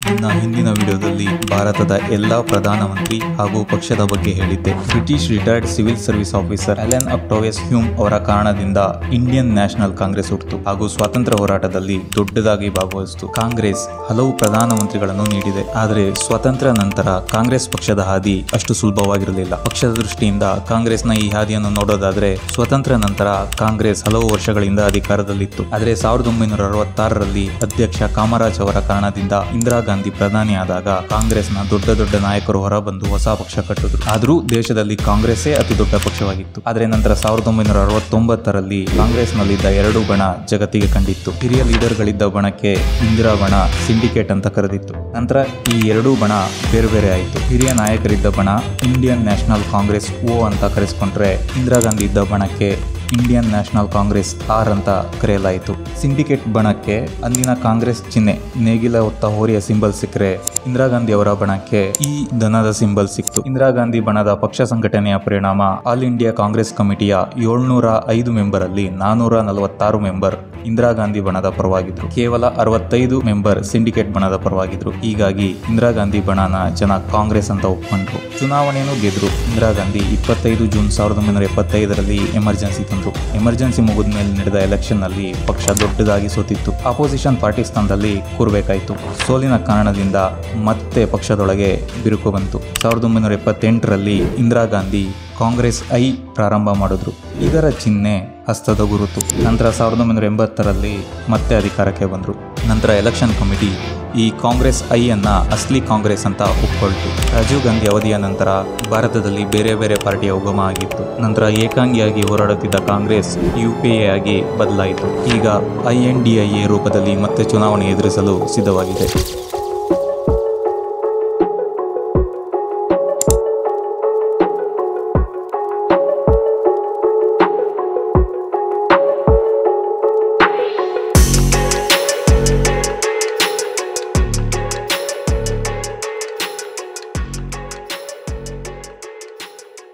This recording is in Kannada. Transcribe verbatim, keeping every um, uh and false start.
ನನ್ನ ಹಿಂದಿನ ವಿಡಿಯೋದಲ್ಲಿ ಭಾರತದ ಎಲ್ಲಾ ಪ್ರಧಾನಮಂತ್ರಿ ಹಾಗೂ ಪಕ್ಷದ ಬಗ್ಗೆ ಹೇಳಿದ್ದೆ. British retired civil service officer Allen Octavius Hume ಅವರ ಕಾರಣದಿಂದ ಇಂಡಿಯನ್ ನ್ಯಾಷನಲ್ ಕಾಂಗ್ರೆಸ್ ಹುಟ್ಟಿತು ಹಾಗೂ ಸ್ವಾತಂತ್ರ್ಯ ಹೋರಾಟದಲ್ಲಿ ದೊಡ್ಡದಾಗಿ ಭಾಗವಹಿಸಿತು. ಕಾಂಗ್ರೆಸ್ ಹಲವು ಪ್ರಧಾನಮಂತ್ರಿಗಳನ್ನು ನೀಡಿದೆ, ಆದರೆ ಸ್ವಾತಂತ್ರ್ಯ ನಂತರ ಕಾಂಗ್ರೆಸ್ ಪಕ್ಷದ ಹಾದಿ ಅಷ್ಟು ಸುಲಭವಾಗಿರಲಿಲ್ಲ. ಪಕ್ಷದ ದೃಷ್ಟಿಯಿಂದ ಕಾಂಗ್ರೆಸ್ನ ಈ ಹಾದಿಯನ್ನು ನೋಡೋದಾದ್ರೆ ಸ್ವಾತಂತ್ರ್ಯ ನಂತರ ಕಾಂಗ್ರೆಸ್ ಹಲವು ವರ್ಷಗಳಿಂದ ಅಧಿಕಾರದಲ್ಲಿತ್ತು. ಆದರೆ ಸಾವಿರದ ಒಂಬೈನೂರ ಅರವತ್ತಾರರಲ್ಲಿ ಅಧ್ಯಕ್ಷ ಕಾಮರಾಜ್ ಅವರ ಕಾರಣದಿಂದ ಇಂದಿರಾ ಗಾಂಧಿ ಪ್ರಧಾನಿ ಆದಾಗ ಕಾಂಗ್ರೆಸ್ನ ದೊಡ್ಡ ದೊಡ್ಡ ನಾಯಕರು ಹೊರಬಂದು ಹೊಸ ಪಕ್ಷ ಕಟ್ಟಿದ್ರು. ಆದರೂ ದೇಶದಲ್ಲಿ ಕಾಂಗ್ರೆಸ್ಸೇ ಅತಿ ದೊಡ್ಡ ಪಕ್ಷವಾಗಿತ್ತು. ಆದರೆ ನಂತರ ಸಾವಿರದ ಒಂಬೈನೂರ ಅರವತ್ತೊಂಬತ್ತರಲ್ಲಿ ಕಾಂಗ್ರೆಸ್ನಲ್ಲಿದ್ದ ಎರಡು ಬಣ ಜಗತ್ತಿಗೆ ಕಂಡಿತ್ತು. ಹಿರಿಯ ಲೀಡರ್ಗಳಿದ್ದ ಬಣಕ್ಕೆ ಇಂದಿರಾ ಬಣ ಸಿಂಡಿಕೇಟ್ ಅಂತ ಕರೆದಿತ್ತು. ನಂತರ ಈ ಎರಡೂ ಬಣ ಬೇರೆ ಬೇರೆ ಆಯಿತು. ಹಿರಿಯ ನಾಯಕರಿದ್ದ ಬಣ ಇಂಡಿಯನ್ ನ್ಯಾಷನಲ್ ಕಾಂಗ್ರೆಸ್ ಓ ಅಂತ ಕರೆಸ್ಕೊಂಡ್ರೆ ಇಂದಿರಾ ಗಾಂಧಿ ಇದ್ದ ಬಣಕ್ಕೆ ಇಂಡಿಯನ್ ನ್ಯಾಷನಲ್ ಕಾಂಗ್ರೆಸ್ ಆರ್ ಅಂತ ಕರೆಯಲಾಯಿತು. ಸಿಂಡಿಕೇಟ್ ಬಣಕ್ಕೆ ಅಂದಿನ ಕಾಂಗ್ರೆಸ್ ಚಿಹ್ನೆ ನೇಗಿಲ ಹೊತ್ತ ಹೋರಿಯ ಸಿಂಬಲ್ ಸಿಕ್ಕರೆ ಇಂದಿರಾ ಗಾಂಧಿ ಅವರ ಬಣಕ್ಕೆ ಈ ದನದ ಸಿಂಬಲ್ ಸಿಕ್ತು. ಇಂದಿರಾ ಗಾಂಧಿ ಬಣದ ಪಕ್ಷ ಸಂಘಟನೆಯ ಪರಿಣಾಮ ಆಲ್ ಇಂಡಿಯಾ ಕಾಂಗ್ರೆಸ್ ಕಮಿಟಿಯ ಏಳ್ನೂರ ಐದು ಮೆಂಬರ್ ಅಲ್ಲಿ ನಾನೂರ ನಲವತ್ತಾರು ಮೆಂಬರ್ ಇಂದಿರಾ ಗಾಂಧಿ ಬಣದ ಪರವಾಗಿದ್ರು. ಕೇವಲ ಅರವತ್ತೈದು ಮೆಂಬರ್ ಸಿಂಡಿಕೇಟ್ ಬಣದ ಪರವಾಗಿದ್ರು. ಹೀಗಾಗಿ ಇಂದಿರಾ ಗಾಂಧಿ ಬಣನ ಜನ ಕಾಂಗ್ರೆಸ್ ಅಂತ ಒಪ್ಕೊಂಡ್ರು. ಚುನಾವಣೆಯನ್ನು ಗೆದ್ರು. ಇಂದಿರಾ ಗಾಂಧಿ ಇಪ್ಪತ್ತೈದು ಜೂನ್ ಸಾವಿರದ ಒಂಬೈನೂರ ಎಪ್ಪತ್ತೈದರಲ್ಲಿ ಎಮರ್ಜೆನ್ಸಿ ತಂದ್ರು. ಎಮರ್ಜೆನ್ಸಿ ಮುಗಿದ ಮೇಲೆ ನಡೆದ ಎಲೆಕ್ಷನ್ ನಲ್ಲಿ ಪಕ್ಷ ದೊಡ್ಡದಾಗಿ ಸೋತಿತ್ತು. ಅಪೋಸಿಷನ್ ಪಾರ್ಟಿ ಸ್ಥಾನದಲ್ಲಿ ಕೂರಬೇಕಾಯಿತು. ಸೋಲಿನ ಕಾರಣದಿಂದ ಮತ್ತೆ ಪಕ್ಷದೊಳಗೆ ಬಿರುಕು ಬಂತು. ಸಾವಿರದ ಒಂಬೈನೂರ ಎಪ್ಪತ್ತೆಂಟರಲ್ಲಿ ಇಂದಿರಾ ಗಾಂಧಿ ಕಾಂಗ್ರೆಸ್ ಐ ಪ್ರಾರಂಭ ಮಾಡಿದ್ರು. ಇದರ ಚಿಹ್ನೆ ಹಸ್ತದ ಗುರುತು. ನಂತರ ಸಾವಿರದ ಒಂಬೈನೂರ ಎಂಬತ್ತರಲ್ಲಿ ಮತ್ತೆ ಅಧಿಕಾರಕ್ಕೆ ಬಂದರು. ನಂತರ ಎಲೆಕ್ಷನ್ ಕಮಿಟಿ ಈ ಕಾಂಗ್ರೆಸ್ ಐ ಅನ್ನ ಅಸ್ಲಿ ಕಾಂಗ್ರೆಸ್ ಅಂತ ಒಪ್ಕೊಳ್ತು. ರಾಜೀವ್ ಗಾಂಧಿ ಅವಧಿಯ ನಂತರ ಭಾರತದಲ್ಲಿ ಬೇರೆ ಬೇರೆ ಪಾರ್ಟಿಯ ಉಗಮ ಆಗಿತ್ತು. ನಂತರ ಏಕಾಂಗಿಯಾಗಿ ಹೋರಾಡುತ್ತಿದ್ದ ಕಾಂಗ್ರೆಸ್ ಯು ಪಿ ಎ ಆಗಿ ಬದಲಾಯಿತು. ಈಗ I N D I A ರೂಪದಲ್ಲಿ ಮತ್ತೆ ಚುನಾವಣೆ ಎದುರಿಸಲು ಸಿದ್ಧವಾಗಿದೆ.